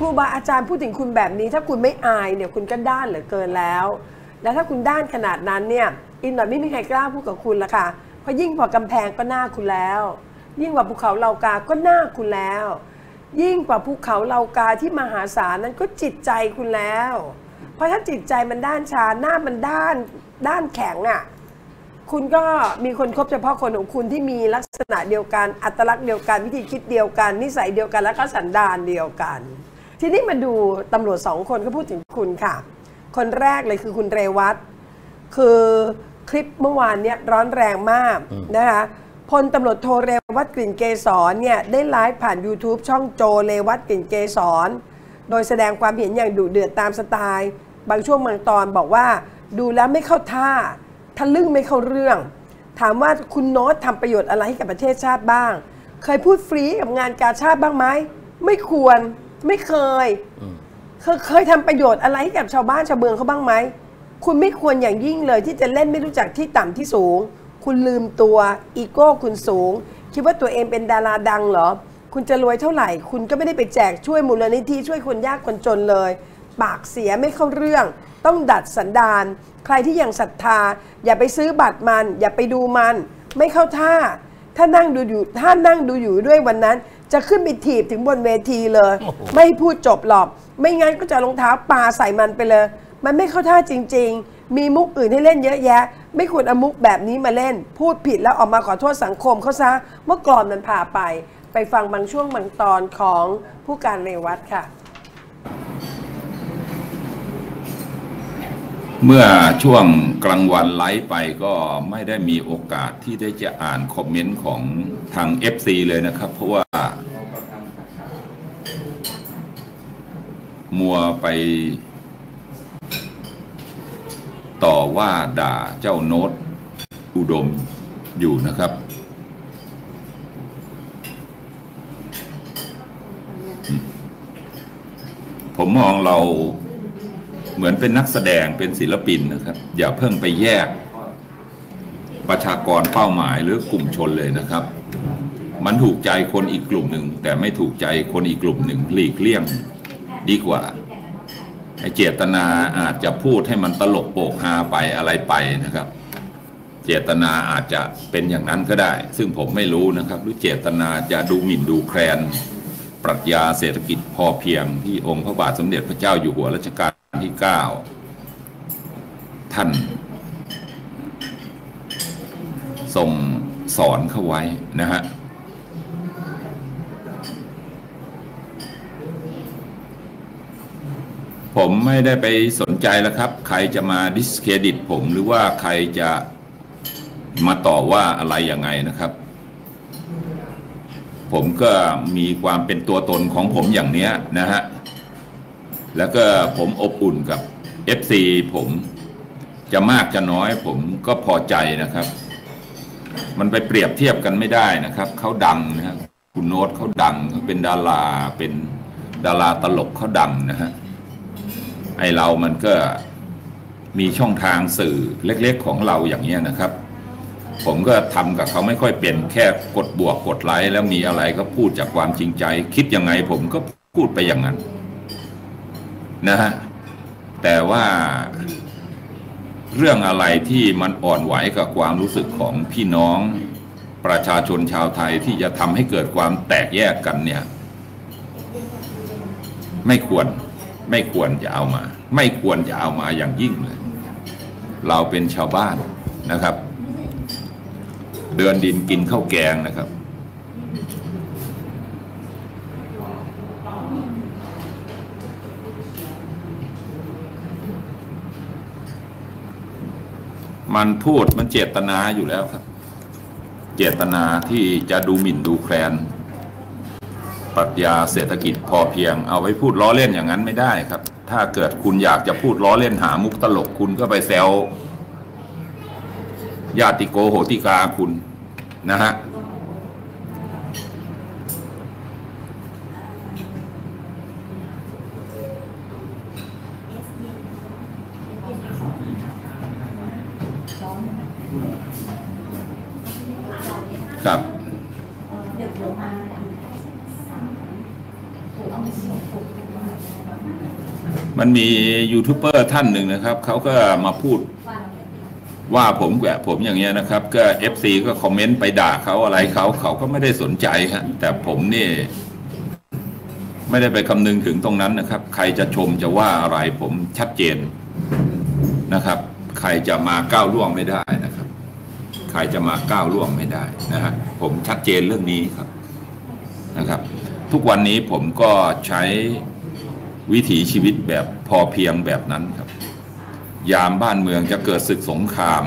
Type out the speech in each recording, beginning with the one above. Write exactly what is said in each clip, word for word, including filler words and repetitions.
รูบาอาจารย์พูดถึงคุณแบบนี้ถ้าคุณไม่อายเนี่ยคุณก็ด้านเหลือเกินแล้วแล้วถ้าคุณด้านขนาดนั้นเนี่ยอีกหน่อยไม่มีใครกล้าพูดกับคุณละค่ะเพราะยิ่งกว่ากำแพงก็หน้าคุณแล้วยิ่งกว่าภูเขาเหล่ากาก็หน้าคุณแล้วยิ่งกว่าภูเขาเหล่ากาที่มหาศาลนั้นก็จิตใจคุณแล้วเพราะถ้าจิตใจมันด้านชาหน้ามันด้านด้านแข็งอ่ะคุณก็มีคนคบเฉพาะคนของคุณที่มีลักษณะเดียวกันอัตลักษณ์เดียวกันวิธีคิดเดียวกันนิสัยเดียวกันและก็สันดานเดียวกันทีนี้มาดูตำรวจสองคนก็พูดถึงคุณค่ะคนแรกเลยคือคุณเรวัตคือคลิปเมื่อวานเนี่ยร้อนแรงมากนะคะพลตำรวจโทเรวัตกลิ่นเกษรเนี่ยได้ไลฟ์ผ่าน ยูทูบ ช่องโจเรวัตกลิ่นเกษรโดยแสดงความเห็นอย่างดุเดือดตามสไตล์บางช่วงบางตอนบอกว่าดูแล้วไม่เข้าท่าทะลึ่งไม่เข้าเรื่องถามว่าคุณโน้ตทำประโยชน์อะไรให้กับประเทศชาติบ้างเคยพูดฟรีกับงานกาชาติบ้างไหมไม่ควรไม่เคยเคยเคยทำประโยชน์อะไรให้กับชาวบ้านชาวเมืองเขาบ้างไหมคุณไม่ควรอย่างยิ่งเลยที่จะเล่นไม่รู้จักที่ต่ำที่สูงคุณลืมตัวอีโก้คุณสูงคิดว่าตัวเองเป็นดาราดังเหรอคุณจะรวยเท่าไหร่คุณก็ไม่ได้ไปแจกช่วยมูลนิธิช่วยคนยากคนจนเลยปากเสียไม่เข้าเรื่องต้องดัดสันดานใครที่ยังศรัทธาอย่าไปซื้อบัตรมันอย่าไปดูมันไม่เข้าท่าถ้านั่งดูอยู่ถ้านั่งดูอยู่ด้วยวันนั้นจะขึ้นไปถีบถึงบนเวทีเลยไม่พูดจบหรอกไม่งั้นก็จะรองเท้าปาใส่มันไปเลยมันไม่เข้าท่าจริงๆมีมุกอื่นให้เล่นเยอะแยะไม่ควรเอามุกแบบนี้มาเล่นพูดผิดแล้วออกมาขอโทษสังคมเขาซะเมื่อกลอนมันพาไปไปฟังบางช่วงบางตอนของผู้การเรวัตค่ะเมื่อช่วงกลางวันไลฟ์ไปก็ไม่ได้มีโอกาสที่ได้จะอ่านคอมเมนต์ของทาง เอฟ ซี เลยนะครับเพราะว่ามัวไปต่อว่าด่าเจ้าโน้ตอุดมอยู่นะครับผมมองเราเหมือนเป็นนักแสดงเป็นศิลปินนะครับอย่าเพิ่งไปแยกประชากรเป้าหมายหรือกลุ่มชนเลยนะครับมันถูกใจคนอีกกลุ่มหนึ่งแต่ไม่ถูกใจคนอีกกลุ่มหนึ่งหลีกเลี่ยงดีกว่าเจตนาอาจจะพูดให้มันตลกโปกฮาไปอะไรไปนะครับเจตนาอาจจะเป็นอย่างนั้นก็ได้ซึ่งผมไม่รู้นะครับหรือเจตนาจะดูหมิ่นดูแคลนปรัชญาเศรษฐกิจพอเพียงที่องค์พระบาทสมเด็จพระเจ้าอยู่หัวรัชกาลที่เก้าท่านทรงสอนเข้าไว้นะฮะผมไม่ได้ไปสนใจแล้วครับใครจะมาดิสเครดิตผมหรือว่าใครจะมาต่อว่าอะไรยังไงนะครับผมก็มีความเป็นตัวตนของผมอย่างเนี้ยนะฮะแล้วก็ผมอบอุ่นกับ เอฟ ซี ผมจะมากจะน้อยผมก็พอใจนะครับมันไปเปรียบเทียบกันไม่ได้นะครับเขาดังนะฮะคุณโน้ตเขาดังเขาเป็นดาราเป็นดาราตลกเขาดังนะฮะไอเรามันก็มีช่องทางสื่อเล็กๆของเราอย่างนี้นะครับผมก็ทำกับเขาไม่ค่อยเป็นแค่กดบวกกดไลค์แล้วมีอะไรก็พูดจากความจริงใจคิดยังไงผมก็พูดไปอย่างนั้นนะฮะแต่ว่าเรื่องอะไรที่มันอ่อนไหวกับความรู้สึกของพี่น้องประชาชนชาวไทยที่จะทำให้เกิดความแตกแยกกันเนี่ยไม่ควรไม่ควรจะเอามาไม่ควรจะเอามาอย่างยิ่งเลยเราเป็นชาวบ้านนะครับเดือนดินกินข้าวแกงนะครับมันพูดมันเจตนาอยู่แล้วครับเจตนาที่จะดูหมิ่นดูแคลนปรัชญาเศรษฐกิจพอเพียงเอาไว้พูดล้อเล่นอย่างนั้นไม่ได้ครับถ้าเกิดคุณอยากจะพูดล้อเล่นหามุกตลกคุณก็ไปแซวญาติโกโหติกาคุณนะฮะครับมันมียูทูบเบอร์ท่านหนึ่งนะครับเขาก็มาพูดว่าผมแกะผมอย่างเงี้ยนะครับก็ เอฟ ซี ก็คอมเมนต์ไปด่าเขาอะไรเขาเขาก็ไม่ได้สนใจฮะแต่ผมนี่ไม่ได้ไปคำนึงถึงตรงนั้นนะครับใครจะชมจะว่าอะไรผมชัดเจนนะครับใครจะมาก้าวล่วงไม่ได้นะครับใครจะมาก้าวล่วงไม่ได้นะฮะผมชัดเจนเรื่องนี้ครับนะครับทุกวันนี้ผมก็ใช้วิถีชีวิตแบบพอเพียงแบบนั้นครับยามบ้านเมืองจะเกิดศึกสงคราม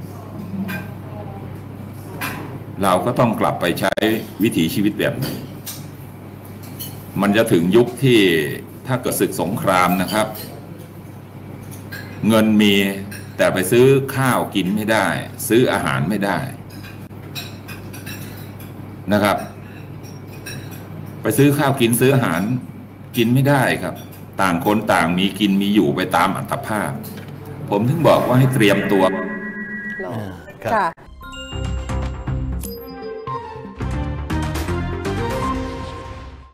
เราก็ต้องกลับไปใช้วิถีชีวิตแบบนี้มันจะถึงยุคที่ถ้าเกิดศึกสงครามนะครับเงินมีแต่ไปซื้อข้าวกินไม่ได้ซื้ออาหารไม่ได้นะครับไปซื้อข้าวกินซื้ออาหารกินไม่ได้ครับต่างคนต่างมีกินมีอยู่ไปตามอัตภาพผมถึงบอกว่าให้เตรียมตัวหรอครับค่ะ